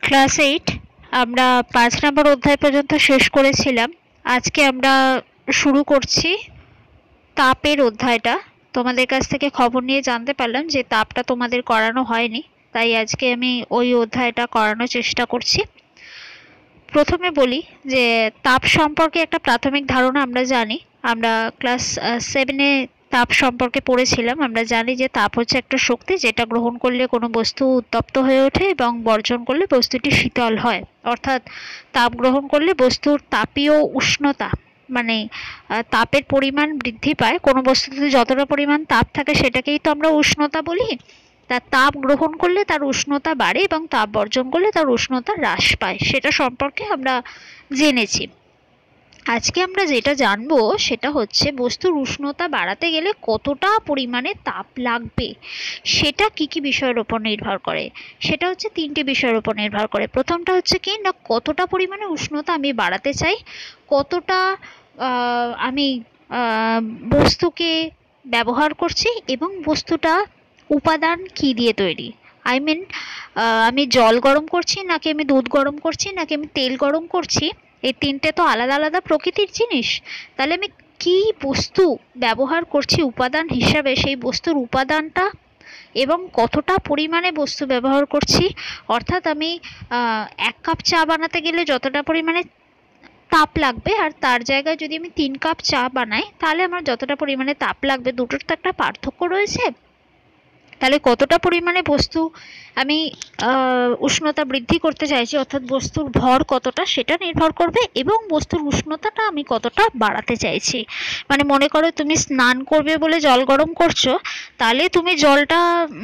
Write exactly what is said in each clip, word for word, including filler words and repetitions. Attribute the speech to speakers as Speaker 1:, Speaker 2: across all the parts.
Speaker 1: Class eight আমরা পাঁচ নম্বর অধ্যায় পর্যন্ত শেষ করেছিলাম। আজকে আমরা শুরু করছি তাপের অধ্যায়টা। তোমাদের কাছ থেকে খবর নিয়ে জানতে পারলাম যে তাপটা তোমাদের করানো হয়নি, তাই আজকে আমি ওই অধ্যায়টা করানোর চেষ্টা করছি। প্রথমে বলি যে তাপ সম্পর্কে একটা প্রাথমিক ধারণা আমরা জানি। আমরা ক্লাস সেভেনে তাপ সম্পর্কে পড়েছিলাম। আমরা জানি যে তাপ হচ্ছে একটা শক্তি যেটা গ্রহণ করলে কোনো বস্তু উত্তপ্ত হয়ে ওঠে এবং বর্জন করলে বস্তুটি শীতল হয়। অর্থাৎ তাপ গ্রহণ করলে বস্তুর তাপীয় উষ্ণতা মানে তাপের পরিমাণ বৃদ্ধি পায়। কোনো বস্তুতে যতটা পরিমাণ তাপ থাকে সেটাকেই তো আমরা উষ্ণতা বলি। তার তাপ গ্রহণ করলে তার উষ্ণতা বাড়ে এবং তাপ বর্জন করলে তার উষ্ণতা হ্রাস পায়, সেটা সম্পর্কে আমরা জেনেছি। আজকে আমরা যেটা জানবো সেটা হচ্ছে বস্তুর উষ্ণতা বাড়াতে গেলে কতটা পরিমাণে তাপ লাগবে, সেটা কি কি বিষয়ের উপর নির্ভর করে। সেটা হচ্ছে তিনটি বিষয়ের উপর নির্ভর করে। প্রথমটা হচ্ছে কি না, কতটা পরিমাণে উষ্ণতা আমি বাড়াতে চাই, কতটা আমি বস্তুকে ব্যবহার করছি এবং বস্তুটা উপাদান কি দিয়ে তৈরি। আই মিন আমি জল গরম করছি নাকি আমি দুধ গরম করছি নাকি আমি তেল গরম করছি, এই তিনটে তো আলাদা আলাদা প্রকৃতির জিনিস। তাহলে আমি কি বস্তু ব্যবহার করছি উপাদান হিসাবে, সেই বস্তুর উপাদানটা এবং কতটা পরিমাণে বস্তু ব্যবহার করছি। অর্থাৎ আমি এক কাপ চা বানাতে গেলে যতটা পরিমাণে তাপ লাগবে আর তার জায়গায় যদি আমি তিন কাপ চা বানাই তাহলে আমার যতটা পরিমাণে তাপ লাগবে, দুটোর তো একটা পার্থক্য রয়েছে। তাহলে কতটা পরিমাণে বস্তু আমি উষ্ণতা বৃদ্ধি করতে চাইছি, অর্থাৎ বস্তুর ভর কতটা, সেটা নির্ভর করবে এবং বস্তুর উষ্ণতাটা আমি কতটা বাড়াতে চাইছি। মানে মনে করো তুমি স্নান করবে বলে জল গরম করছো, তাহলে তুমি জলটা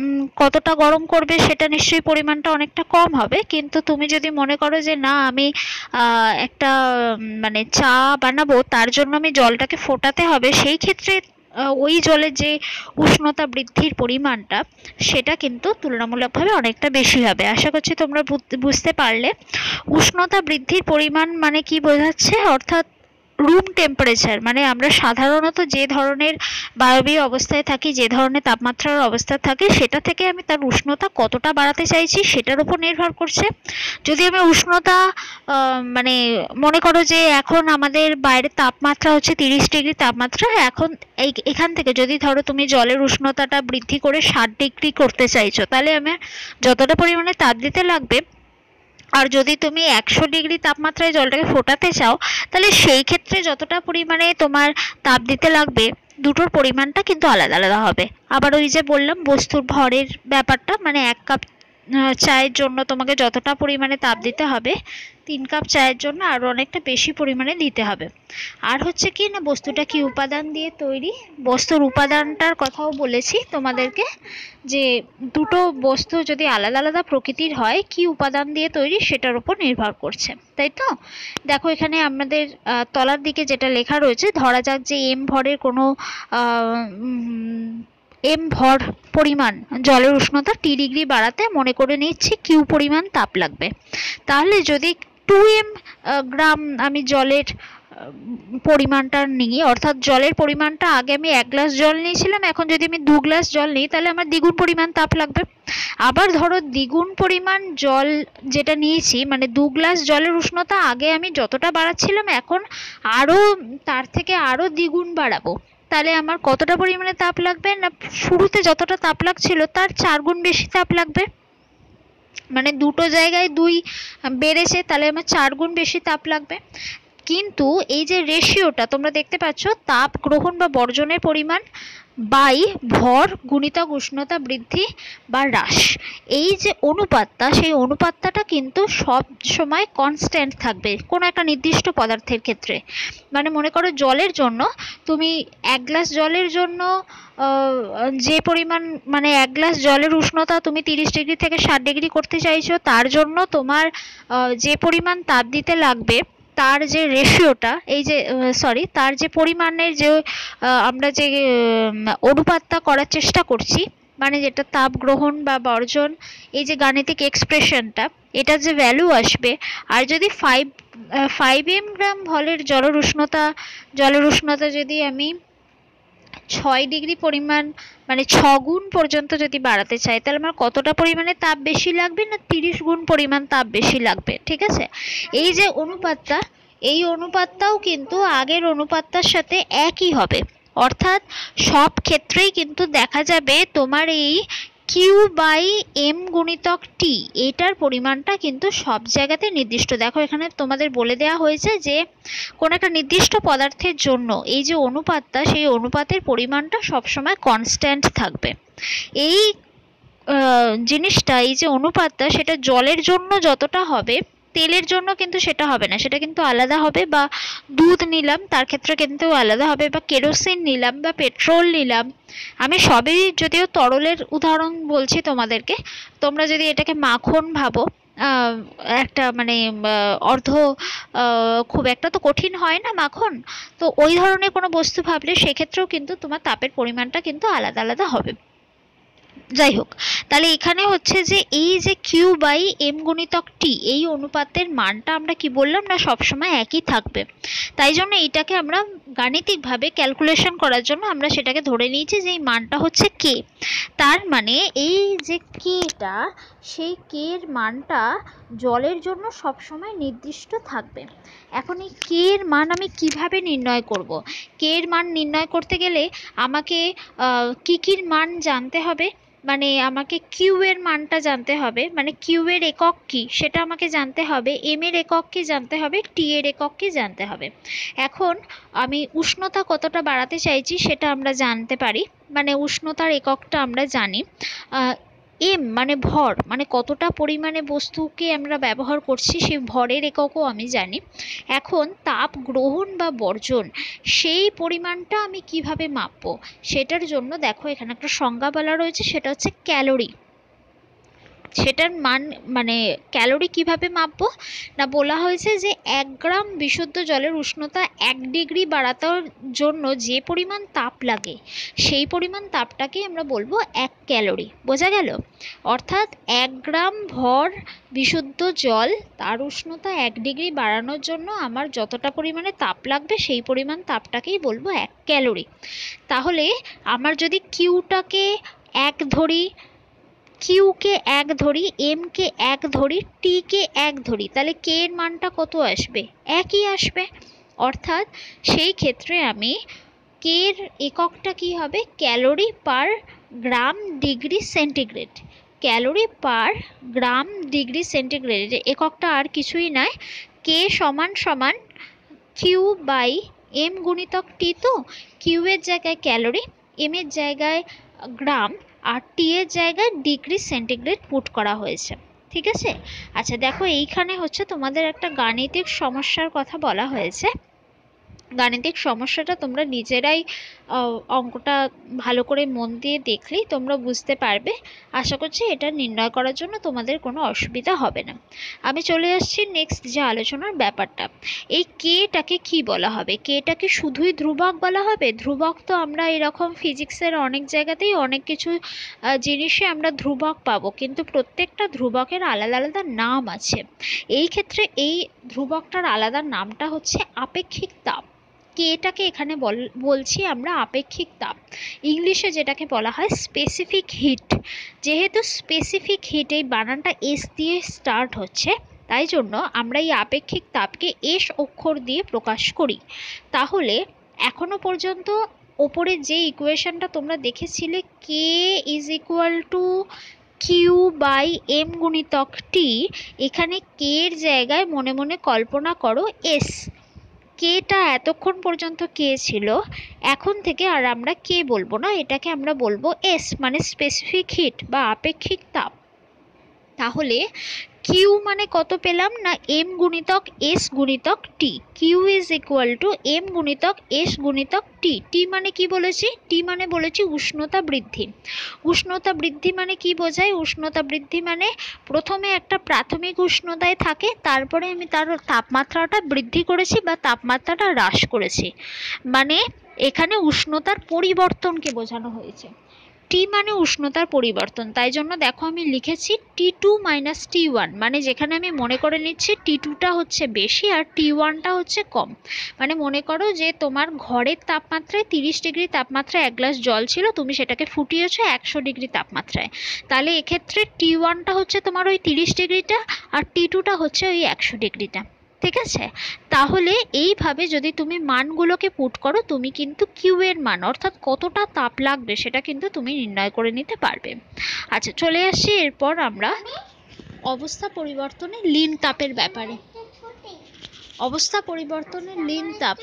Speaker 1: কতটা গরম করবে সেটা নিশ্চয়ই পরিমাণটা অনেকটা কম হবে। কিন্তু তুমি যদি মনে করো যে না আমি একটা মানে চা বানাবো, তার জন্য আমি জলটাকে ফোটাতে হবে, সেই ক্ষেত্রে ওই জলের যে উষ্ণতা বৃদ্ধির পরিমাণটা সেটা কিন্তু তুলনামূলকভাবে অনেকটা বেশি হবে। আশা করছি তোমরা বুঝতে পারলে। উষ্ণতা বৃদ্ধির পরিমাণ মানে কি বোঝাচ্ছে, অর্থাৎ রুম টেম্পারেচার, মানে আমরা সাধারণত যে ধরনের বায়বীয় অবস্থায় থাকি, যে ধরনের তাপমাত্রার অবস্থা থাকে, সেটা থেকে আমি তার উষ্ণতা কতটা বাড়াতে চাইছি সেটার উপর নির্ভর করছে। যদি আমি উষ্ণতা মানে মনে করো যে এখন আমাদের বাইরের তাপমাত্রা হচ্ছে তিরিশ ডিগ্রি তাপমাত্রা, এখন এই এখান থেকে যদি ধরো তুমি জলের উষ্ণতাটা বৃদ্ধি করে ষাট ডিগ্রি করতে চাইছো, তাহলে আমার যতটা পরিমাণে তাপ দিতে লাগবে, আর যদি তুমি একশো ডিগ্রি তাপমাত্রায় জলটাকে ফোটাতে চাও তাহলে সেই ক্ষেত্রে যতটা পরিমাণে তোমার তাপ দিতে লাগবে, দুটোর পরিমাণটা কিন্তু আলাদা আলাদা হবে। আবার ওই যে বললাম বস্তুর ভরের ব্যাপারটা, মানে এক কাপ চায়ের জন্য তোমাকে যতটা পরিমাণে তাপ দিতে হবে, তিন কাপ চায়ের জন্য আরও অনেকটা বেশি পরিমাণে দিতে হবে। আর হচ্ছে কি না, বস্তুটা কি উপাদান দিয়ে তৈরি, বস্তুর উপাদানটার কথাও বলেছি তোমাদেরকে, যে দুটো বস্তু যদি আলাদা আলাদা প্রকৃতির হয়, কি উপাদান দিয়ে তৈরি সেটার উপর নির্ভর করছে, তাই তো। দেখো এখানে আমাদের তলার দিকে যেটা লেখা রয়েছে, ধরা যাক যে এম ভরের কোনো এম ভর পরিমাণ জলের উষ্ণতা টি ডিগ্রি বাড়াতে মনে করে নিচ্ছি কিউ পরিমাণ তাপ লাগবে। তাহলে যদি টু এম গ্রাম আমি জলের পরিমাণটা নিই, অর্থাৎ জলের পরিমাণটা আগে আমি এক গ্লাস জল নিয়েছিলাম, এখন যদি আমি দু গ্লাস জল নিই তাহলে আমার দ্বিগুণ পরিমাণ তাপ লাগবে। আবার ধরো দ্বিগুণ পরিমাণ জল যেটা নিয়েছি, মানে দু গ্লাস জলের উষ্ণতা আগে আমি যতটা বাড়াচ্ছিলাম এখন আরও তার থেকে আরও দ্বিগুণ বাড়াবো, তাহলে আমার কতটা পরিমাণে তাপ লাগবে না, শুরুতে যতটা তাপ লাগছিল তার চার গুণ বেশি তাপ লাগবে। মানে দুটো জায়গায় দুই বেড়েছে, তাহলে আমার চার গুণ বেশি তাপ লাগবে। কিন্তু এই যে রেশিওটা তোমরা দেখতে পাচ্ছ, তাপ গ্রহণ বা বর্জনের পরিমাণ বাই ভর গুণিতক উষ্ণতা বৃদ্ধি বা হ্রাস, এই যে অনুপাতটা, সেই অনুপাতটা কিন্তু সব সময় কনস্ট্যান্ট থাকবে কোনো একটা নির্দিষ্ট পদার্থের ক্ষেত্রে। মানে মনে করো জলের জন্য তুমি এক গ্লাস জলের জন্য যে পরিমাণ, মানে এক গ্লাস জলের উষ্ণতা তুমি তিরিশ ডিগ্রি থেকে ষাট ডিগ্রি করতে চাইছো, তার জন্য তোমার যে পরিমাণ তাপ দিতে লাগবে তার যে রেশিওটা, এই যে সরি তার যে পরিমাণের যে আমরা যে অনুপাতটা করার চেষ্টা করছি, মানে যেটা তাপ গ্রহণ বা বর্জন, এই যে গাণিতিক এক্সপ্রেশনটা, এটা যে ভ্যালু আসবে, আর যদি ফাইভ ফাইভ এম গ্রাম ভরের জলের উষ্ণতা জলের উষ্ণতা যদি আমি ছয় ডিগ্রি পরিমাণ মানে ছ গুণ পর্যন্ত যদি বাড়াতে চাই, তাহলে আমার কতটা পরিমাণে তাপ বেশি লাগবে? না তিরিশ গুণ পরিমাণ তাপ বেশি লাগবে। ঠিক আছে, এই যে অনুপাতটা, এই অনুপাতটাও কিন্তু আগের অনুপাতটার সাথে একই হবে। অর্থাৎ সব ক্ষেত্রেই কিন্তু দেখা যাবে তোমার এই কিউ বাই এম গুণিতক টি, এটার পরিমাণটা কিন্তু সব জায়গাতে নির্দিষ্ট। দেখো এখানে তোমাদের বলে দেওয়া হয়েছে যে কোনো একটা নির্দিষ্ট পদার্থের জন্য এই যে অনুপাতটা, সেই অনুপাতের পরিমাণটা সবসময় কনস্ট্যান্ট থাকবে। এই জিনিসটা, এই যে অনুপাতটা, সেটা জলের জন্য যতটা হবে তেলের জন্য কিন্তু সেটা হবে না, সেটা কিন্তু আলাদা হবে। বা দুধ নিলাম তার ক্ষেত্রে কিন্তু আলাদা হবে, বা কেরোসিন নিলাম বা পেট্রোল নিলাম, আমি সবই যদিও তরলের উদাহরণ বলছি তোমাদেরকে। তোমরা যদি এটাকে মাখন ভাবো, একটা মানে অর্ধ, খুব একটা তো কঠিন হয় না মাখন, তো ওই ধরনের কোনো বস্তু ভাবলে সেক্ষেত্রেও কিন্তু তোমার তাপের পরিমাণটা কিন্তু আলাদা আলাদা হবে। যাই হোক, তাহলে এখানে হচ্ছে যে এই যে কিউ বাই এম গুণিতক টি, এই অনুপাতের মানটা আমরা কি বললাম না সবসময় একই থাকবে। তাই জন্য এইটাকে আমরা গাণিতিকভাবে ক্যালকুলেশন করার জন্য আমরা সেটাকে ধরে নিয়েছি যে এই মানটা হচ্ছে কে। তার মানে এই যে কেটা, সেই কে এর মানটা জলের জন্য সবসময় নির্দিষ্ট থাকবে। এখন এই কে এর মান আমি কিভাবে নির্ণয় করব? কে এর মান নির্ণয় করতে গেলে আমাকে কি কির মান জানতে হবে? মানে আমাকে কিউ এর মানটা জানতে হবে, মানে কিউ এর একক কি সেটা আমাকে জানতে হবে, এম এর একক কি জানতে হবে, টি এর একক কি জানতে হবে। এখন আমি উষ্ণতা কতটা বাড়াতে চাইছি সেটা আমরা জানতে পারি, মানে উষ্ণতার এককটা আমরা জানি। এম মানে ভর, মানে কতটা পরিমাণে বস্তুকে আমরা ব্যবহার করছি সেই ভরের এককও আমি জানি। এখন তাপ গ্রহণ বা বর্জন, সেই পরিমাণটা আমি কিভাবে মাপবো সেটার জন্য দেখো এখানে একটা সংজ্ঞা বলা রয়েছে, সেটা হচ্ছে ক্যালোরি। সেটার মান মানে ক্যালোরি কিভাবে মাপবো না, বলা হয়েছে যে এক গ্রাম বিশুদ্ধ জলের উষ্ণতা এক ডিগ্রি বাড়ানোর জন্য যে পরিমাণ তাপ লাগে সেই পরিমাণ তাপটাকে আমরা বলবো এক ক্যালোরি। বোঝা গেল? অর্থাৎ এক গ্রাম ভর বিশুদ্ধ জল, তার উষ্ণতা এক ডিগ্রি বাড়ানোর জন্য আমার যতটা পরিমাণে তাপ লাগবে সেই পরিমাণ তাপটাকেই বলবো এক ক্যালোরি। তাহলে আমার যদি কিউটাকে এক ধরি, কিউকে এক ধরি, এমকে এক ধরি, টিকে এক ধরি, তাহলে কে এর মানটা কত আসবে? একই আসবে। অর্থাৎ সেই ক্ষেত্রে আমি কে এর এককটা কি হবে? Calorie per gram degree centigrade. Calorie per gram degree centigrade এককটা আর কিছুই নয়, কে সমান সমান কিউ বাই এম গুণিতক টি। তো কিউ এর জায়গায় ক্যালোরি, এম এর জায়গায় গ্রাম, আর টি এর জায়গায় ডিগ্রি সেন্টিগ্রেড পুট করা হয়েছে। ঠিক আছে? আচ্ছা দেখো, এইখানে হচ্ছে তোমাদের একটা গাণিতিক সমস্যার কথা বলা হয়েছে। গাণিতিক সমস্যাটা তোমরা নিজেরাই অঙ্কটা ভালো করে মন দিয়ে দেখলেই তোমরা বুঝতে পারবে। আশা করছি এটা নির্ণয় করার জন্য তোমাদের কোনো অসুবিধা হবে না। আমি চলে আসছি নেক্সট যে আলোচনার ব্যাপারটা। এই কেটাকে কি বলা হবে? কেটাকে শুধুই ধ্রুবক বলা হবে? ধ্রুবক তো আমরা এরকম ফিজিক্সের অনেক জায়গাতেই অনেক কিছু জিনিসে আমরা ধ্রুবক পাবো, কিন্তু প্রত্যেকটা ধ্রুবকের আলাদা আলাদা নাম আছে। এই ক্ষেত্রে এই ধ্রুবকটার আলাদা নামটা হচ্ছে আপেক্ষিক তাপ। কেটাকে এখানে বলছি আমরা আপেক্ষিক তাপ, ইংলিশে যেটাকে বলা হয় স্পেসিফিক হিট। যেহেতু স্পেসিফিক হিট এই বানানটা এস দিয়ে স্টার্ট হচ্ছে, তাই জন্য আমরা এই আপেক্ষিক তাপকে এস অক্ষর দিয়ে প্রকাশ করি। তাহলে এখনো পর্যন্ত ওপরে যে ইকুয়েশনটা তোমরা দেখেছিলে, K is equal to Q by M গুণিতক টি, এখানে কে এর জায়গায় মনে মনে কল্পনা করো এস। কেটা এতক্ষণ পর্যন্ত কে ছিল, এখন থেকে আর আমরা কে বলবো না, এটাকে আমরা বলবো এস, মানে স্পেসিফিক হিট বা আপেক্ষিক তাপ। তাহলে কিউ মানে কত পেলাম না এম গুণিতক এস গুণিতক T. Q is equal to M গুণিতক এস গুণিতক টি। টি মানে কি বলেছি? টি মানে বলেছি উষ্ণতা বৃদ্ধি। উষ্ণতা বৃদ্ধি মানে কি বোঝায়? উষ্ণতা বৃদ্ধি মানে প্রথমে একটা প্রাথমিক উষ্ণতায় থাকে, তারপরে আমি তার তাপমাত্রাটা বৃদ্ধি করেছি বা তাপমাত্রাটা হ্রাস করেছি, মানে এখানে উষ্ণতার পরিবর্তনকে বোঝানো হয়েছে। টি মানে উষ্ণতার পরিবর্তন, তাই জন্য দেখো আমি লিখেছি T two minus T one, মানে যেখানে আমি মনে করে নিচ্ছি টি টুটা হচ্ছে বেশি আর টি ওয়ানটা হচ্ছে কম। মানে মনে করো যে তোমার ঘরের তাপমাত্রায় তিরিশ ডিগ্রি তাপমাত্রায় এক গ্লাস জল ছিল, তুমি সেটাকে ফুটিয়েছো একশো ডিগ্রি তাপমাত্রায়, তাহলে এক্ষেত্রে টি ওয়ানটা হচ্ছে তোমার ওই তিরিশ ডিগ্রিটা আর টি টুটা হচ্ছে ওই একশো ডিগ্রিটা। ঠিক আছে, তাহলে এইভাবে যদি তুমি মানগুলোকে পুট করো, তুমি কিন্তু কিউ এর মান অর্থাৎ কতটা তাপ লাগবে সেটা কিন্তু তুমি নির্ণয় করে নিতে পারবে। আচ্ছা, চলে আসছি এরপর আমরা অবস্থা পরিবর্তনে লীন তাপের ব্যাপারে। অবস্থা পরিবর্তনের লীন তাপ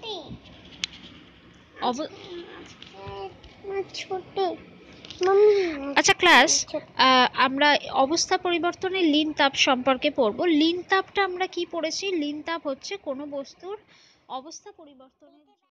Speaker 1: আচ্ছা ক্লাস, আমরা অবস্থা পরিবর্তনের লীন তাপ সম্পর্কে পড়বো। লীন তাপটা আমরা কি পড়েছি? লীন তাপ হচ্ছে কোনো বস্তুর অবস্থা পরিবর্তনের